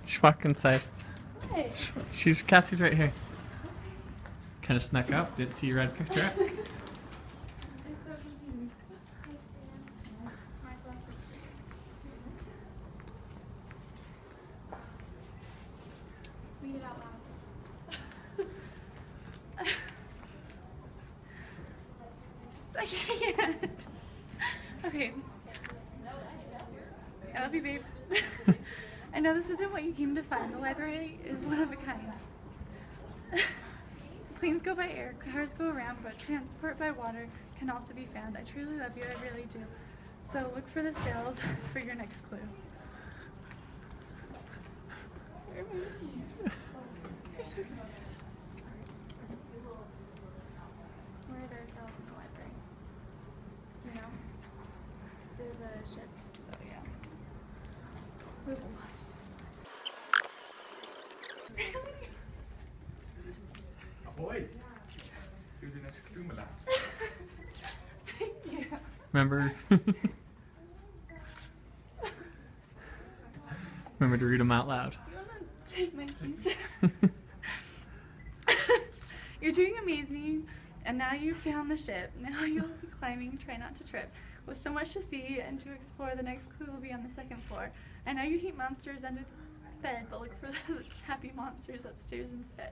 Just walk inside. Hey. Cassie's right here. Kind of snuck up. Didn't see your red truck. Read it out loud. I can't. Okay. I love you, babe. I know this isn't what you came to find. The library is one of a kind. Planes go by air, cars go around, but transport by water can also be found. I truly love you, I really do. So look for the sails for your next clue. You're so cute. Where are there cells in the library? Do you know? There's a ship. Oh yeah. Really? Ahoy! Here's your next clue, my lass. Thank you. Remember? Remember to read them out loud. Do you want to take my keys? You're doing amazing, and now you've found the ship. Now you'll be climbing, try not to trip. With so much to see and to explore, the next clue will be on the second floor. I know you hate monsters under the bed, but look for the happy monsters upstairs instead.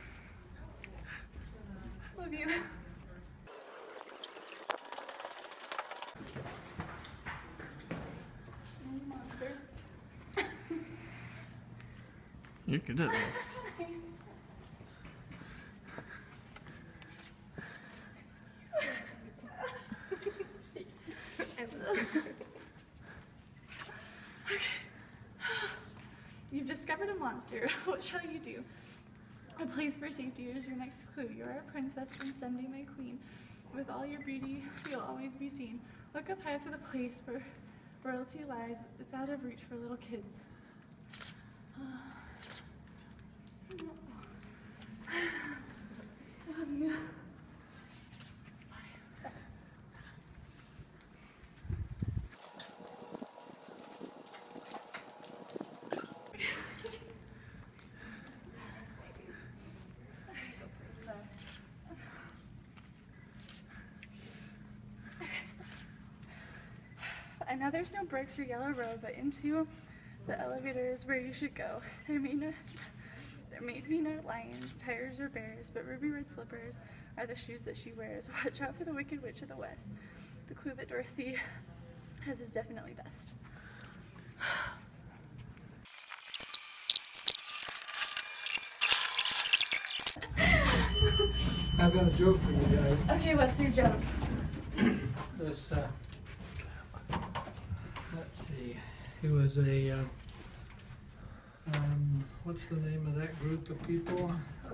Love you. Monster. You're good at this. You've discovered a monster. What shall you do? A place for safety is your next clue. You are a princess and someday my queen. With all your beauty, you'll always be seen. Look up high for the place where royalty lies. It's out of reach for little kids. Love you. I know there's no bricks or yellow road, but into the elevator is where you should go. There may be no lions, tigers, or bears, but ruby red slippers are the shoes that she wears. Watch out for the wicked witch of the west. The clue that Dorothy has is definitely best. I've got a joke for you guys. Okay, what's your joke? This, let's see. It was a, what's the name of that group of people?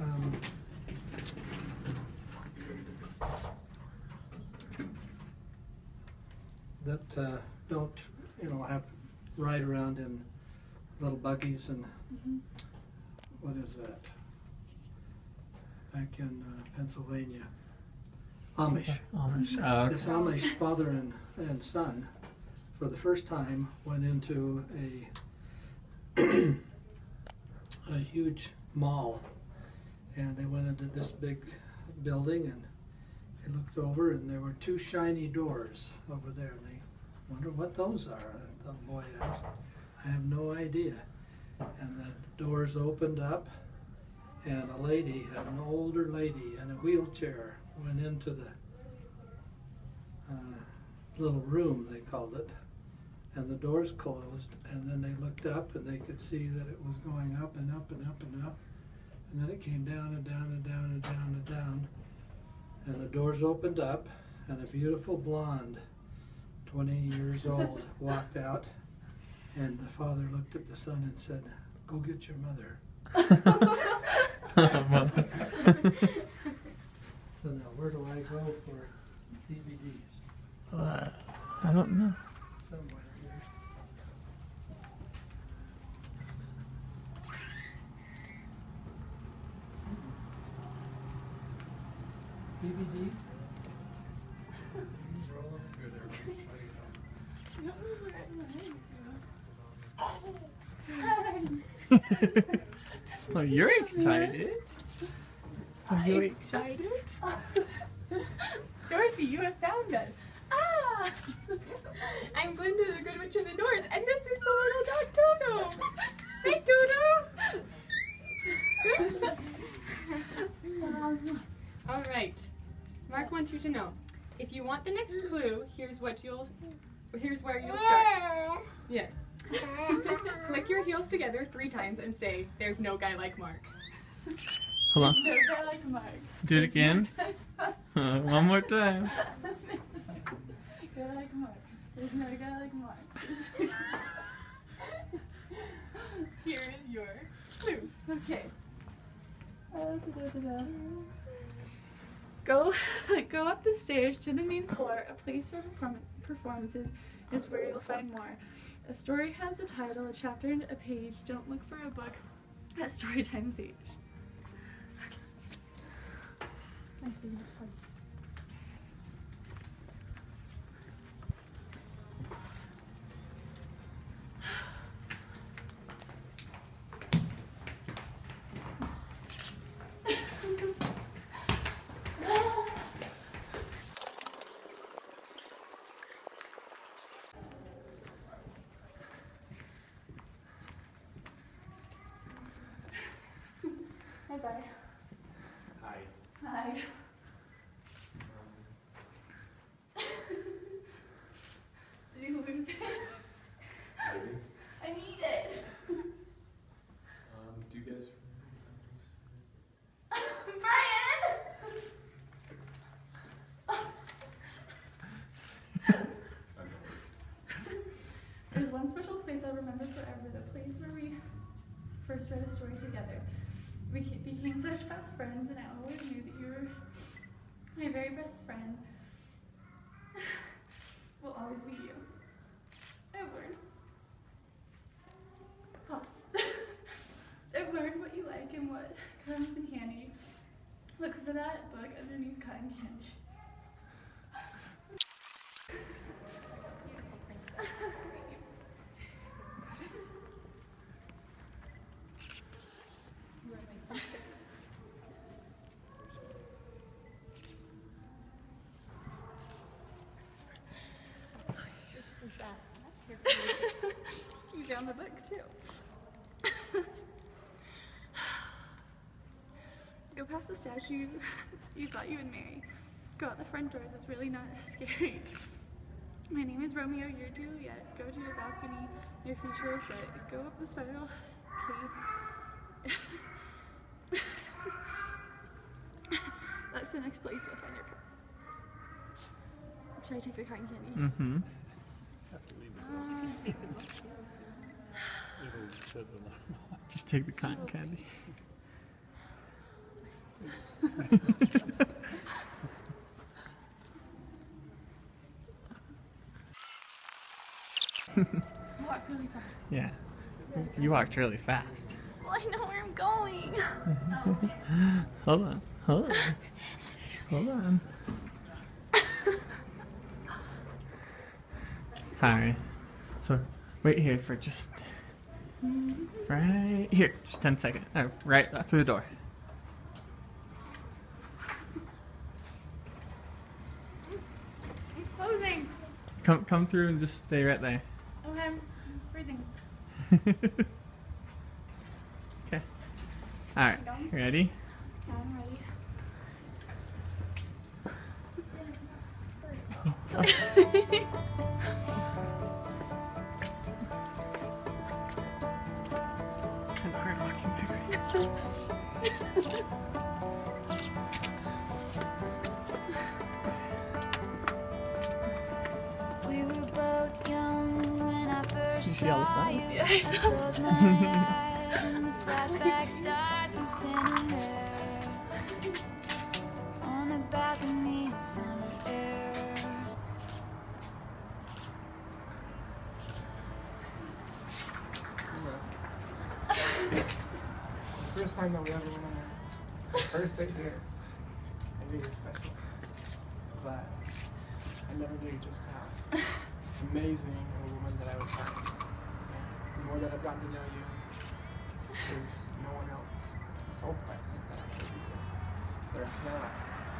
That don't, have ride around in little buggies and what is that? Back in Pennsylvania. Amish. Amish. Oh, okay. This Amish father and son, for the first time, went into a huge mall, and they went into this big building, and they looked over, and there were two shiny doors over there, and they wonder what those are. The boy asked. I have no idea. And the doors opened up, and a lady, an older lady in a wheelchair, went into the little room, they called it, and the doors closed, and then they looked up and they could see that it was going up and up and up and up, and then it came down and down and down and down and down, and the doors opened up, and a beautiful blonde, 20 years old, walked out, and the father looked at the son and said, "Go get your mother." So now, where do I go for DVDs? I don't know. Somewhere here. DVDs? Hi. Well, you're excited. Are you excited? Dorothy, you have found us. Ah! I'm Glinda, the Good Witch in the North, and this is the little dog Toto. Hi, Toto. All right. Mark wants you to know. If you want the next clue, here's where you'll start. Yes. Click your heels together 3 times and say, "There's no guy like Mark." Hold on. No guy like Mark. Do it again. One more time. Guy like Mark. There's no guy like Mark. Here is your clue. Okay. Da-da-da-da. Go up the stairs to the main floor. A place for performances is where you'll find more. A story has a title, a chapter, and a page. Don't look for a book at Storytime Sage. My favorite part. Hi, bye. Hi. Hi. Did you lose it? Maybe. I need it. Do you guys Brian! There's one special place I'll remember forever, the place where we first read a story together. We became such fast friends, and I always knew that you were my very best friend. Will always be you. I've learned. I've learned what you like and what comes in handy. Look for that book underneath cotton candy. You found the book too. Go past the statue you thought you would marry. Go out the front doors, it's really not scary. My name is Romeo, you're Juliet. Go to your balcony, your future is set. Go up the spiral, please. That's the next place you'll find your prince. Should I take the cotton candy? Mm-hmm. Just take the cotton candy. Walk really fast. Yeah. You walked really fast. Well, I know where I'm going. Hold on. Hold on. Hold on. Alright. So, wait here for just... Right here. Just 10 seconds. Oh, right up through the door. It's closing. Come through and just stay right there. Oh, I'm freezing. Okay. Alright. You ready? Yeah, I'm ready. It's kind of hard walking back right now. We were both young when I first You see all the saw signs? you. Yeah, I saw Close my eyes and the flashback starts. I'm standing there on a balcony in summer air. First time that we ever went on our first date here. I knew you were special. But I never knew just how amazing of a woman that I would find. The more that I've gotten to know you, There's no one else. This whole planet that actually be here. There's not.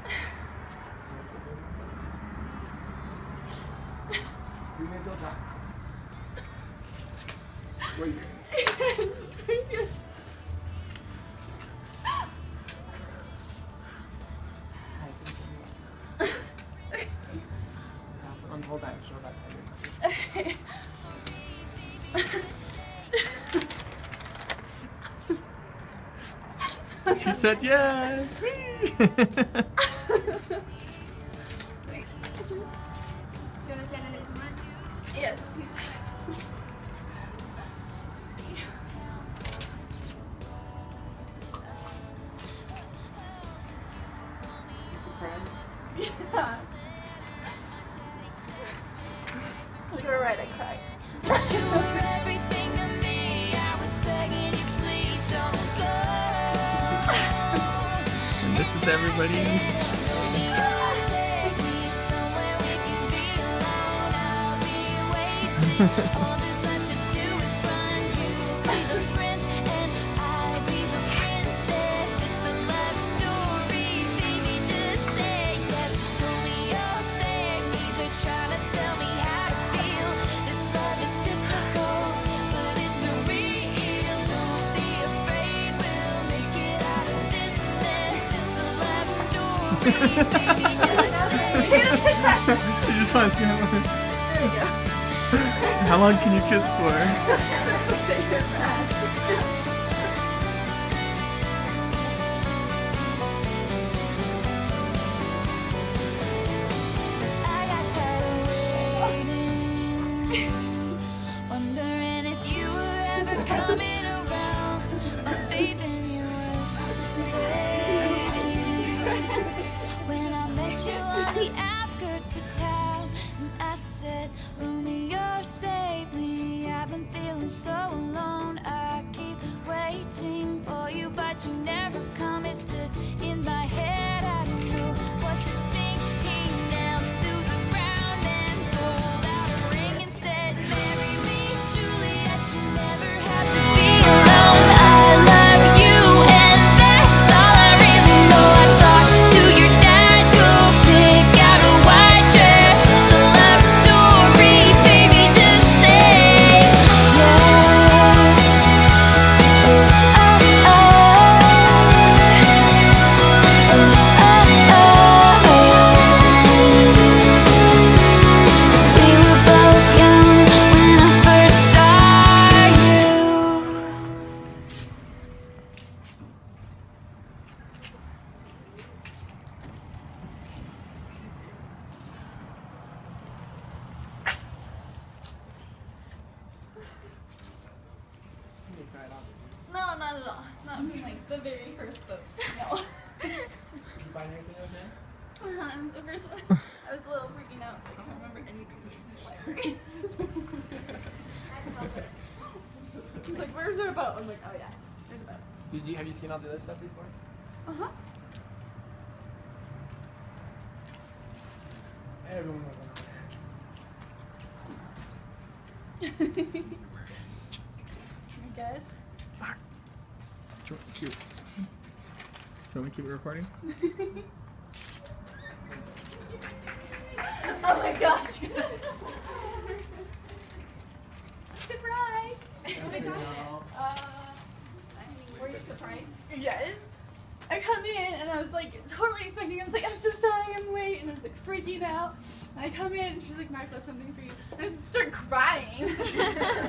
Sabrina Jill Johnson. Wait. Who's gonna... Unfold that and show that Okay. She said yes. Wait. Do you want to stand in this one? Yes. Yeah. You were right, I cried. You were everything to me. I was begging you, please don't go. And this is everybody. Take me somewhere we can be alone. I'll be waiting. All there's left to do is run. You'll be the prince and I'll be the princess. It's a love story, baby. Just say yes. Romeo, save me. They're trying to tell me how to feel. This love is difficult, but it's real. Don't be afraid. We'll make it out of this mess. It's a love story, baby. Just say She just wants to have There you go. How long can you kiss for? Say your math. I got tired of waiting, wondering if you were ever coming around. My faith in you was fading when I met you on the outskirts of town, and I said, Romeo, save me. I've been feeling so alone. I keep waiting for you, but you never come. Is this in my head? I don't know what to think. He knelt to the ground and pulled out a ring and said, marry me, Juliet. You never have to be alone. I love you, and that's all I really know. I talked to your dad. Go pick out a white dress. It's a love story, baby. Just say yes. We were both young when I first saw you. You cried off. No, not at all. Not from like the very first book. No. Did you find anything okay? The first one, I was a little freaking out, so I can't remember anything from the library. It's like, where's our boat? I was like, oh yeah, there's a boat. Have you seen all the other stuff before? Uh-huh. Everyone was on You good? Cute. So we keep it recording? Oh my gosh. Surprise! Were you surprised? Yes. I come in and I was like totally expecting. I was like, I'm so sorry, I'm late, and I was like freaking out. And I come in and she's like, Martha, something for you. And I just start crying.